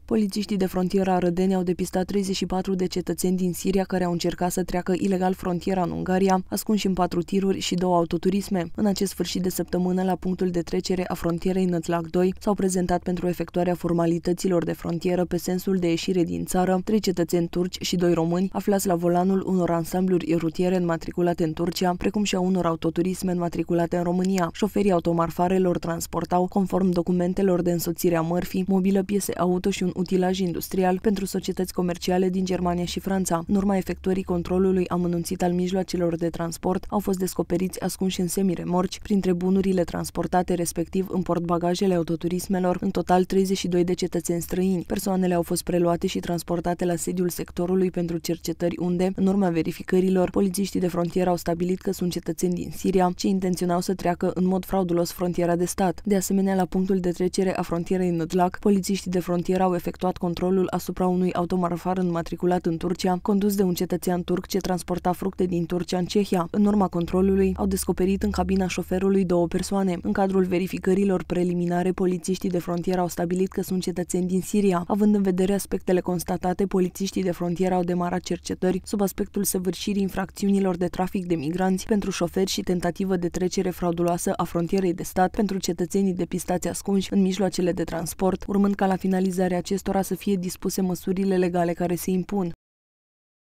Polițiștii de frontieră arădeni au depistat 34 de cetățeni din Siria care au încercat să treacă ilegal frontiera în Ungaria, ascunși în 4 tiruri și 2 autoturisme. În acest sfârșit de săptămână, la punctul de trecere a frontierei Nădlac 2, s-au prezentat pentru efectuarea formalităților de frontieră pe sensul de ieșire din țară 3 cetățeni turci și 2 români, aflați la volanul unor ansambluri rutiere înmatriculate în Turcia, precum și a unor autoturisme înmatriculate în România. Șoferii automarfarelor transportau, conform documentelor de însoțire a mărfii, mobilă, piese auto și un utilaj industrial pentru societăți comerciale din Germania și Franța. În urma efectuării controlului amănunțit al mijloacelor de transport, au fost descoperiți ascunși în semiremorci, printre bunurile transportate, respectiv în portbagajele autoturismelor, în total 32 de cetățeni străini. Persoanele au fost preluate și transportate la sediul sectorului pentru cercetări unde, în urma verificărilor, polițiștii de frontieră au stabilit că sunt cetățeni din Siria, ce intenționau să treacă în mod fraudulos frontiera de stat. De asemenea, la punctul de trecere a frontierei Nădlac, polițiștii de frontieră au efectuat controlul asupra unui automarfar înmatriculat în Turcia, condus de un cetățean turc ce transporta fructe din Turcia în Cehia. În urma controlului, au descoperit în cabina șoferului 2 persoane. În cadrul verificărilor preliminare, polițiștii de frontieră au stabilit că sunt cetățeni din Siria. Având în vedere aspectele constatate, polițiștii de frontieră au demarat cercetări sub aspectul săvârșirii infracțiunilor de trafic de migranți pentru șoferi și tentativă de trecere frauduloasă a frontierei de stat pentru cetățenii depistați ascunși în mijloacele de transport, urmând ca la finalizarea acestora să fie dispuse măsurile legale care se impun.